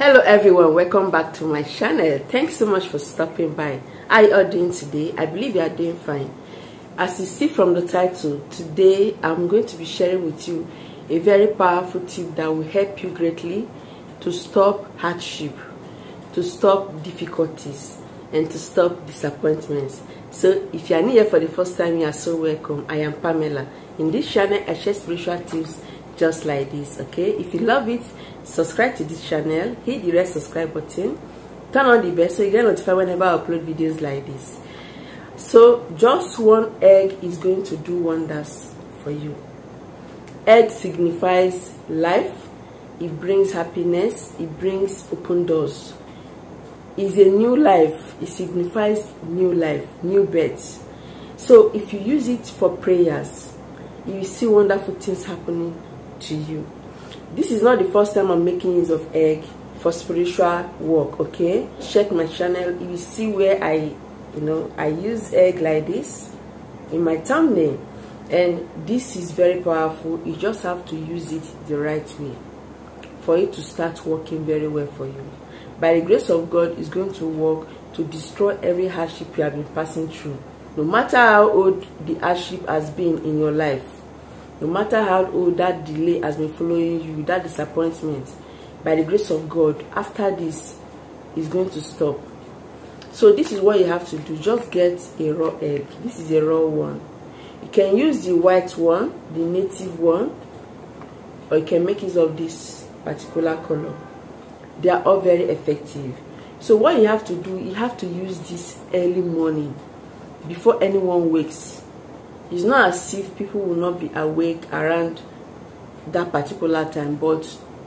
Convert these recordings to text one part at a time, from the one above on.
Hello everyone, welcome back to my channel. Thanks so much for stopping by. How are you all doing today? I believe you are doing fine. As you see from the title, today I'm going to be sharing with you a very powerful tip that will help you greatly to stop hardship, to stop difficulties, and to stop disappointments. So if you are new here for the first time, you are so welcome. I am Pamela. In this channel I share spiritual tips just like this. Okay, if you love it, subscribe to this channel, hit the red subscribe button, turn on the bell so you get notified whenever I upload videos like this. So just one egg is going to do wonders for you. Egg signifies life, it brings happiness, it brings open doors. It's a new life, it signifies new life, new birth. So if you use it for prayers, you will see wonderful things happening to you. This is not the first time I'm making use of egg for spiritual work. Okay, check my channel, you will see where I use egg like this in my thumbnail, and this is very powerful. You just have to use it the right way for it to start working very well for you. By the grace of God, it's going to work to destroy every hardship you have been passing through. No matter how old the hardship has been in your life, no matter how old that delay has been following you, that disappointment, by the grace of God, after this, is going to stop. So this is what you have to do. Just get a raw egg. This is a raw one. You can use the white one, the native one, or you can make use of this particular color. They are all very effective. So what you have to do, you have to use this early morning before anyone wakes. It's not as if people will not be awake around that particular time, but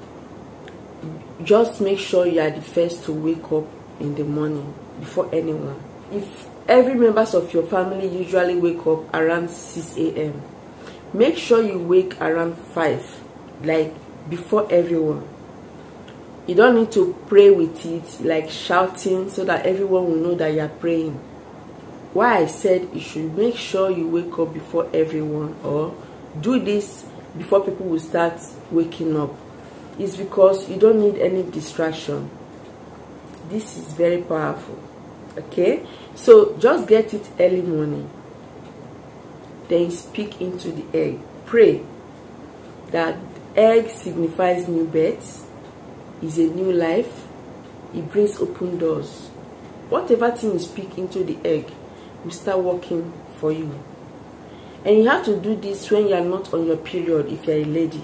just make sure you are the first to wake up in the morning before anyone. If every members of your family usually wake up around 6 a.m., make sure you wake around 5, like before everyone. You don't need to pray with it, like shouting, so that everyone will know that you are praying. Why I said you should make sure you wake up before everyone, or do this before people will start waking up, is because you don't need any distraction. This is very powerful. Okay, so just get it early morning, then speak into the egg. Pray that egg signifies new birth, is a new life, it brings open doors. Whatever thing you speak into the egg will start working for you. And you have to do this when you are not on your period, if you are a lady.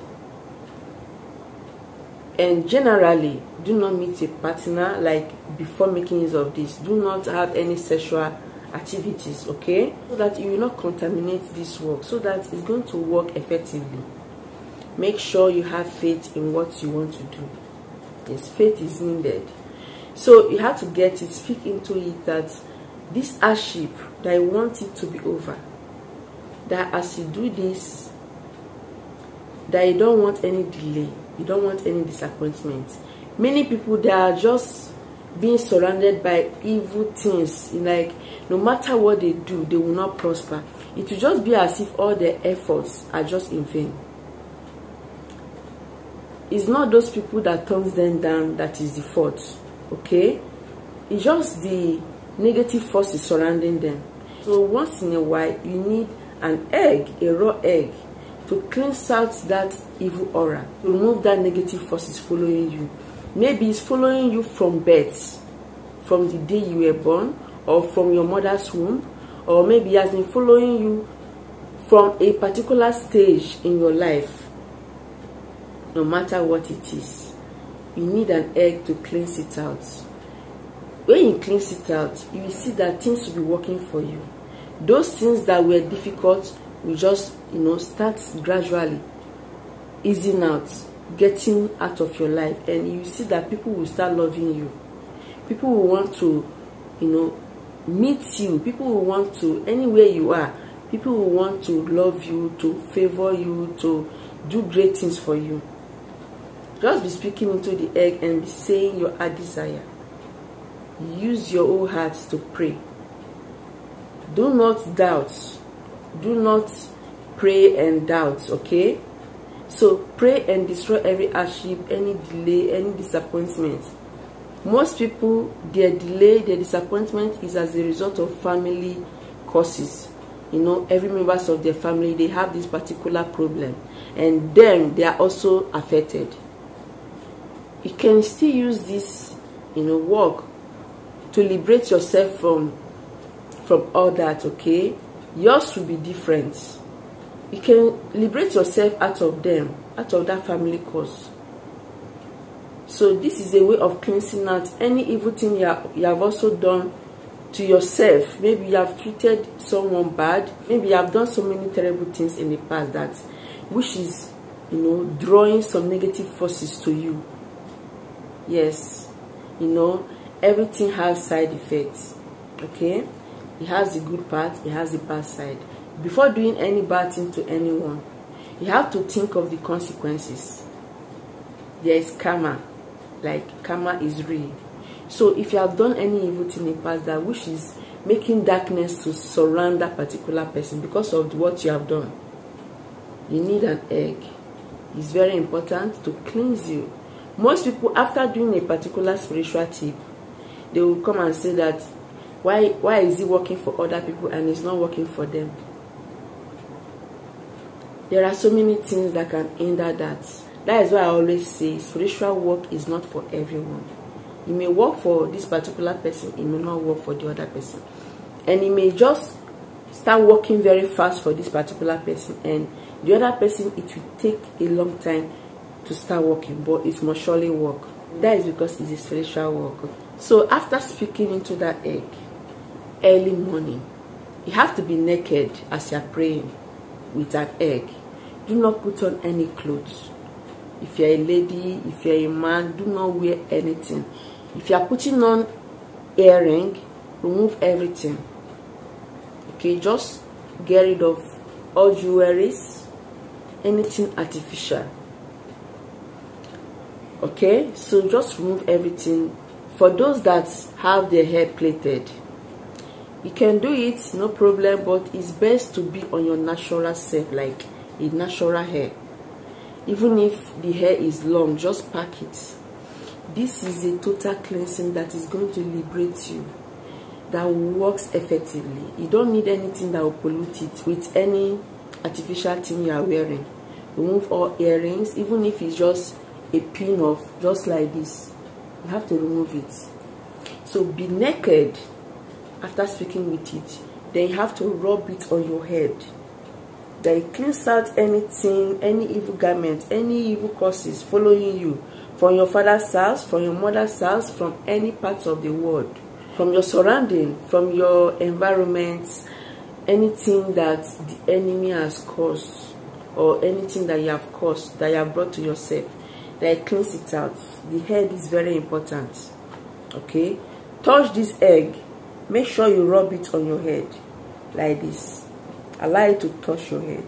And generally, do not meet a partner like before making use of this. Do not have any sexual activities, okay? So that you will not contaminate this work, so that it's going to work effectively. Make sure you have faith in what you want to do. Yes, faith is needed. So you have to get it, speak into it that this hardship, that I want it to be over. That as you do this, that you don't want any delay, you don't want any disappointment. Many people, they are just being surrounded by evil things. Like, no matter what they do, they will not prosper. It will just be as if all their efforts are just in vain. It's not those people that turns them down that is the fault. Okay, it's just the negative forces surrounding them. So once in a while, you need an egg, a raw egg, to cleanse out that evil aura, to remove that negative forces following you. Maybe it's following you from birth, from the day you were born, or from your mother's womb, or maybe it has been following you from a particular stage in your life. No matter what it is, you need an egg to cleanse it out. When you cleanse it out, you will see that things will be working for you. Those things that were difficult will just, start gradually easing out, getting out of your life, and you will see that people will start loving you. People will want to, meet you. People will want to, anywhere you are, people will want to love you, to favor you, to do great things for you. Just be speaking into the egg and be saying your heart desire. Use your whole heart to pray. Do not doubt. Do not pray and doubt, okay? So pray and destroy every hardship, any delay, any disappointment. Most people, their delay, their disappointment is as a result of family causes. You know, every members of their family, they have this particular problem, and then they are also affected. You can still use this, you know, work to liberate yourself from all that. Okay, yours will be different. You can liberate yourself out of them, out of that family cause. So this is a way of cleansing out any evil thing you have also done to yourself. Maybe you have treated someone bad. Maybe you have done so many terrible things in the past that, which is, you know, drawing some negative forces to you. Yes, you know, everything has side effects. Okay, it has the good part, it has the bad side. Before doing any bad thing to anyone, you have to think of the consequences. There is karma. Like, karma is real. So if you have done any evil thing in the past, that which is making darkness to surround that particular person because of what you have done, you need an egg. It's very important to cleanse you. Most people, after doing a particular spiritual tip, they will come and say that why is it working for other people and it's not working for them? There are so many things that can hinder that. That is why I always say spiritual work is not for everyone. It may work for this particular person, it may not work for the other person. And it may just start working very fast for this particular person, and the other person, it will take a long time to start working, but it must surely work. That is because it's a spiritual work. So after speaking into that egg, early morning, you have to be naked as you are praying with that egg. Do not put on any clothes. If you are a lady, if you are a man, do not wear anything. If you are putting on earring, remove everything. Okay, just get rid of all jewelries, anything artificial. Okay, so just remove everything. For those that have their hair plaited, you can do it, no problem, but it's best to be on your natural self, like a natural hair. Even if the hair is long, just pack it. This is a total cleansing that is going to liberate you, that works effectively. You don't need anything that will pollute it with any artificial thing you are wearing. Remove all earrings, even if it's just a pin of just like this. You have to remove it. So be naked after speaking with it. Then you have to rub it on your head. Then cleanse out anything, any evil garment, any evil causes following you from your father's house, from your mother's house, from any part of the world, from your surrounding, from your environment, anything that the enemy has caused or anything that you have caused, that you have brought to yourself. Then cleanse it out. The head is very important. Okay, touch this egg. Make sure you rub it on your head like this. Allow it to touch your head.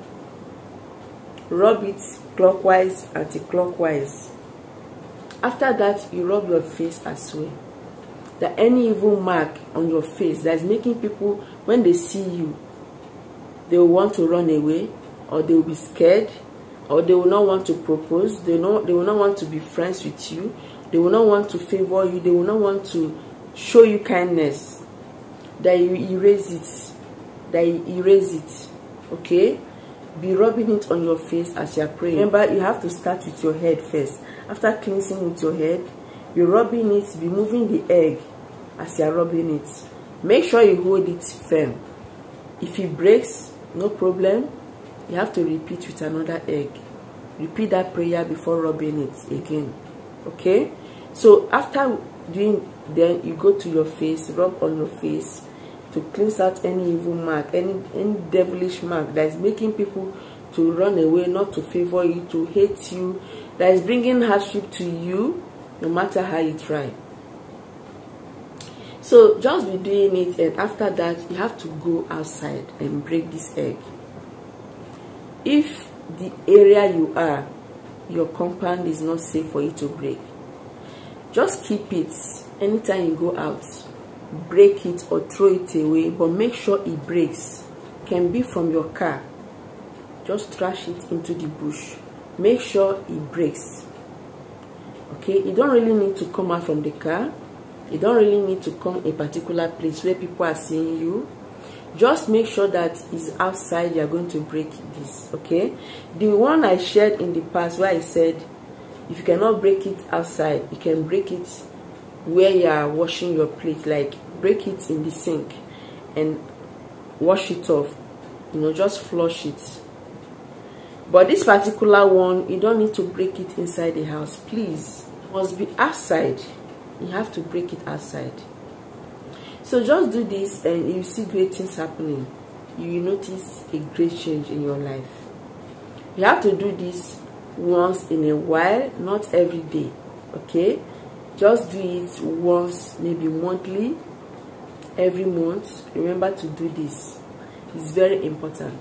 Rub it clockwise, anti-clockwise. After that, you rub your face as well. That any evil mark on your face that is making people, when they see you, they will want to run away, or they will be scared, or they will not want to propose, they will not want to be friends with you, they will not want to favor you, they will not want to show you kindness. That you erase it. That you erase it. Okay? Be rubbing it on your face as you are praying. Remember, you have to start with your head first. After cleansing with your head, you're rubbing it, be moving the egg as you are rubbing it. Make sure you hold it firm. If it breaks, no problem. You have to repeat with another egg. Repeat that prayer before rubbing it again. Okay? So after doing, then you go to your face, rub on your face to cleanse out any evil mark, any devilish mark that is making people to run away, not to favor you, to hate you, that is bringing hardship to you, no matter how you try. So just be doing it, and after that, you have to go outside and break this egg. If the area you are, your compound is not safe for you to break, just keep it. Anytime you go out, break it or throw it away, but make sure it breaks. Can be from your car. Just trash it into the bush. make sure it breaks. Okay, you don't really need to come out from the car. You don't really need to come a particular place where people are seeing you. Just make sure that it's outside. You're going to break this. Okay, the one I shared in the past where I said if you cannot break it outside, you can break it where you are washing your plate. Like break it in the sink and wash it off, you know, just flush it. But this particular one, you don't need to break it inside the house, please. It must be outside. You have to break it outside. So just do this and you see great things happening. You will notice a great change in your life. You have to do this once in a while, not every day. Okay, just do it once, maybe monthly, every month. Remember to do this. It's very important.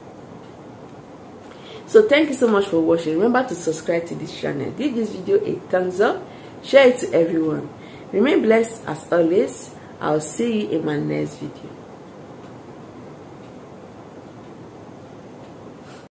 So thank you so much for watching. Remember to subscribe to this channel. Give this video a thumbs up. Share it to everyone. Remain blessed as always. I'll see you in my next video.